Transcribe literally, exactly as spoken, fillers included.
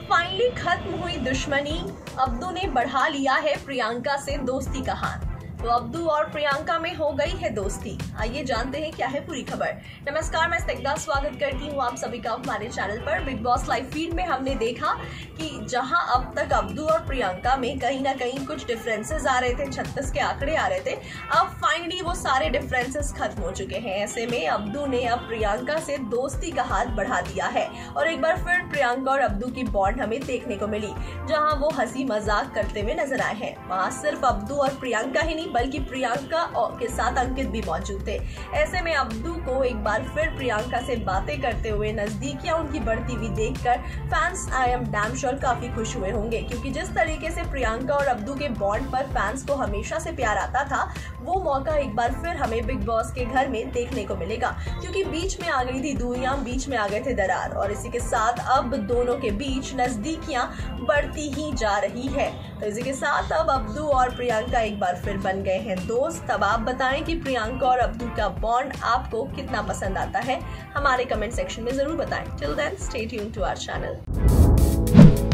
अब फाइनली खत्म हुई दुश्मनी, अब्दू ने बढ़ा लिया है प्रियंका से दोस्ती का हाथ। तो अब्दू और प्रियंका में हो गई है दोस्ती। आइए जानते हैं क्या है पूरी खबर। नमस्कार, मैं स्निग्धा स्वागत करती हूँ आप सभी का हमारे चैनल पर। बिग बॉस लाइव फीड में हमने देखा कि जहां अब तक अब्दू और प्रियंका में कहीं ना कहीं कुछ डिफरेंसेस आ रहे थे, छत्तीस के आंकड़े आ रहे थे, अब फाइनली वो सारे डिफरेंसेस खत्म हो चुके हैं। ऐसे में अब्दू ने अब प्रियंका से दोस्ती का हाथ बढ़ा दिया है और एक बार फिर प्रियंका और अब्दू की बॉन्ड हमें देखने को मिली, जहाँ वो हंसी मजाक करते हुए नजर आए हैं। वहाँ सिर्फ अब्दू और प्रियंका ही नहीं बल्कि प्रियंका के साथ अंकित भी मौजूद थे। ऐसे में अब्दू को एक बार फिर प्रियंका से बातें करते हुए, नजदीकियां उनकी बढ़ती हुई देखकर fans I am damn sure काफी खुश हुए होंगे, क्योंकि जिस तरीके से प्रियंका और अब्दू के बॉन्ड पर फैंस को हमेशा से प्यार आता था, वो मौका एक बार फिर हमें बिग बॉस के घर में देखने को मिलेगा। क्योंकि बीच में आ गई थी दूरियां, बीच में आ गए थे दरार, और इसी के साथ अब दोनों के बीच नजदीकियां बढ़ती ही जा रही है। तो इसी के साथ अब अब्दू और प्रियंका एक बार फिर बन गए हैं दोस्त। अब आप बताएं कि प्रियंका और अब्दू का बॉन्ड आपको कितना पसंद आता है, हमारे कमेंट सेक्शन में जरूर बताएं। Till then stay tuned to our channel.